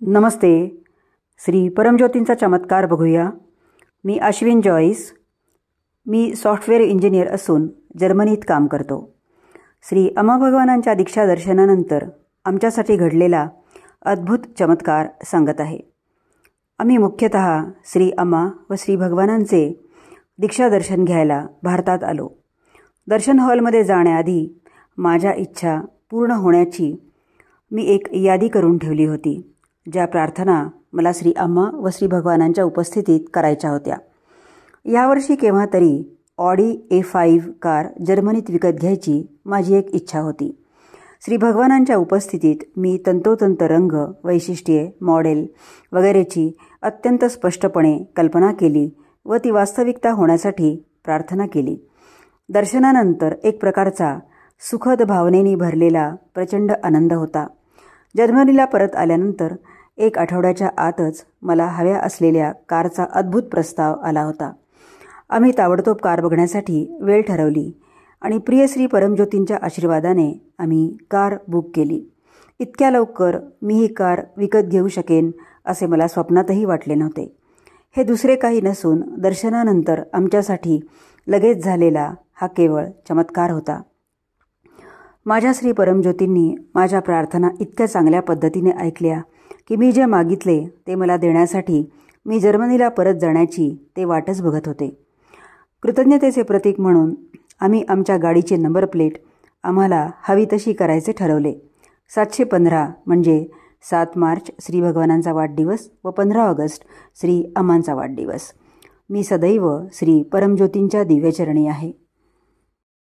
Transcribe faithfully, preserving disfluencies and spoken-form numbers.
नमस्ते. श्री परमज्योतींचा चमत्कार बघूया. मी अश्विन जॉईस. मी सॉफ्टवेअर इंजिनियर असून जर्मनीत काम करतो. श्री अम्मा भगवानांच्या दीक्षा दर्शनानंतर आमच्यासाठी घडलेला अद्भुत चमत्कार सांगत आहे. आम्ही मुख्यतः श्री अम्मा व श्री भगवानांचे दीक्षा दर्शन घ्यायला भारतात आलो. दर्शन हॉलमध्ये जाण्याआधी माझ्या इच्छा पूर्ण होण्याची मी एक यादी करून ठेवली होती, ज्या प्रार्थना मला श्री अम्मा व श्री भगवानांच्या उपस्थितीत करायच्या होत्या. यावर्षी केव्हा तरी ऑडी ए फाईव्ह कार जर्मनीत विकत घ्यायची माझी एक इच्छा होती. श्री भगवानांच्या उपस्थितीत मी तंतोतंत रंग, वैशिष्ट्ये, मॉडेल वगैरेची अत्यंत स्पष्टपणे कल्पना केली व ती वास्तविकता होण्यासाठी प्रार्थना केली. दर्शनानंतर एक प्रकारचा सुखद भावनेनी भरलेला प्रचंड आनंद होता. जर्मनीला परत आल्यानंतर एक आठवड्याच्या आतच मला हव्या असलेल्या कारचा अद्भुत प्रस्ताव आला होता. आम्ही ताबडतोब कार बघण्यासाठी वेळ ठरवली आणि प्रिय श्री परमज्योतींच्या आशीर्वादाने आम्ही कार बुक केली. इतक्या लवकर मी ही कार विकत घेऊ शकेन असे मला स्वप्नातही वाटले नव्हते. हे दुसरे काही नसून दर्शनानंतर आमच्यासाठी लगेच झालेला हा केवळ चमत्कार होता. माझ्या श्री परमज्योतींनी माझ्या प्रार्थना इतक्या चांगल्या पद्धतीने ऐकल्या की मी जे मागितले ते मला देण्यासाठी मी जर्मनीला परत जाण्याची ते वाटच बघत होते. कृतज्ञतेचे प्रतीक म्हणून आम्ही आमच्या गाडीचे नंबर प्लेट आम्हाला हवी तशी करायचे ठरवले. सातशे पंधरा म्हणजे सात मार्च श्री भगवानांचा वाढदिवस व पंधरा ऑगस्ट श्री अम्मांचा वाढदिवस. मी सदैव श्री परमज्योतींच्या दिव्यचरणी आहे.